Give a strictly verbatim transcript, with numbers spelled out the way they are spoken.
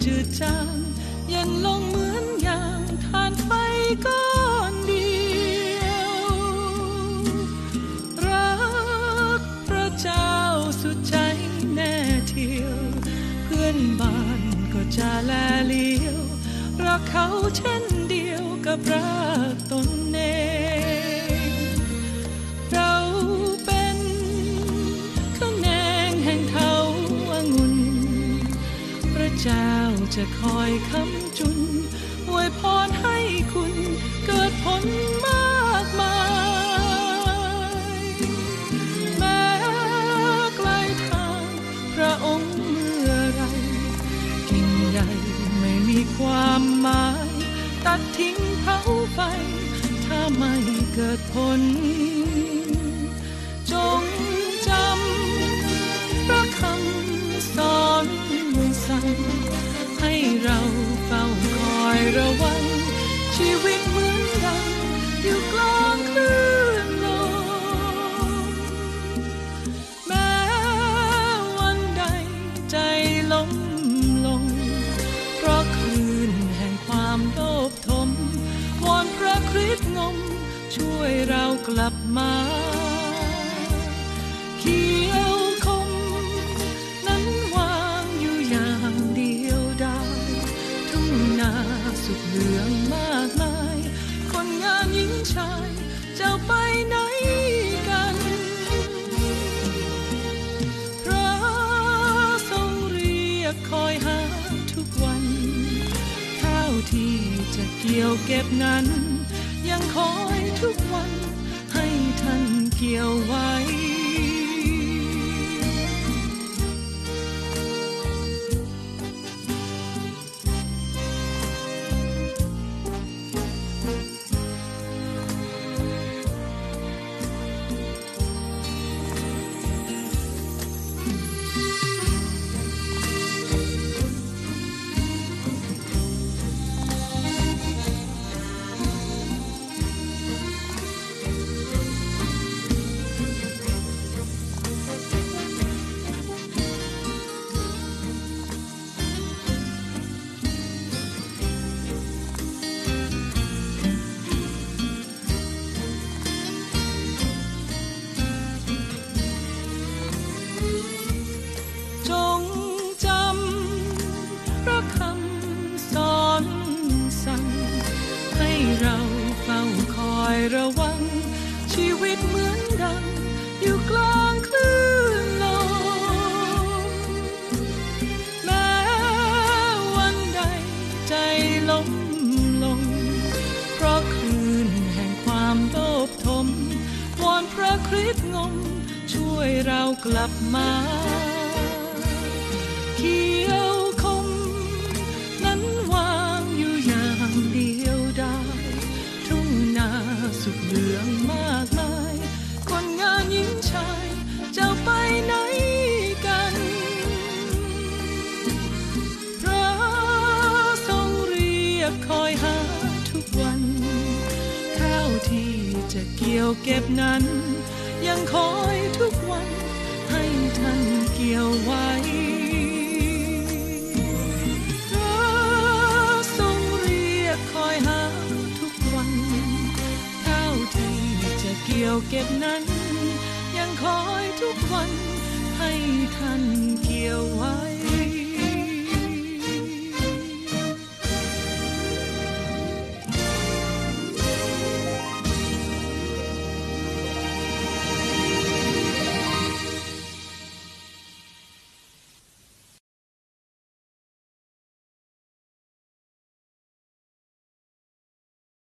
จืดจางเย็นลงเหมือนอย่างทานไฟก้อนเดียวรักพระเจ้าสุดใจแน่เทียวเพื่อนบ้านก็จะแลเลี้ยวรักเขาเช่นเดียวกับรักตนเองเราเป็นขแนงแห่งเถาองุ่นพระเจ้าจะคอยค้ำจุนอวยพรให้คุณเกิดผลมากมายแม้ไกลทางพระองค์เมื่อไรกิ่งใหญ่ไม่มีความหมายตัดทิ้งเผาไฟถ้าไม่เกิดผลจงจำพระคำสอนสั่งให้เราเฝ้าคอยระวังชีวิตเหมือนดังอยู่กลางคลื่นลมแม้วันใดใจล้มลงเพราะคลื่นแห่งความโลภทมวอนพระคริสต์งมช่วยเรากลับมาเขียวคมนั้นวางอยู่อย่างเดียวดายทุ่งนาสุดเหลืองมากมายคนงานหญิงชายจะไปไหนกันพระทรงเรียกคอยหาทุกวันข้าวที่จะเกี่ยวเก็บนั้นยังคอยทุกวันให้ท่านเกี่ยวไว้เราเฝ้าคอยระวังชีวิตเหมือนดังอยู่กลางคลื่นลมแม้วันใดใจล้มลงเพราะคลื่นแห่งความโลภทมวอนพระคริสต์งมช่วยเรากลับมาเขียวคมนั้นวางอยู่อย่างเดียวดายทุ่งนาสุดเหลืองมากมายคนงานหญิงชายจะไปไหนกันพระทรงเรียกคอยหาทุกวันข้าวที่จะเกี่ยวเก็บนั้นยังคอยทุกวันให้ท่านเกี่ยวไว้พระทรงเรียกคอยหาทุกวันข้าวที่จะเกี่ยวเก็บนั้นยังคอยทุกวันให้ท่านเกี่ยวไว้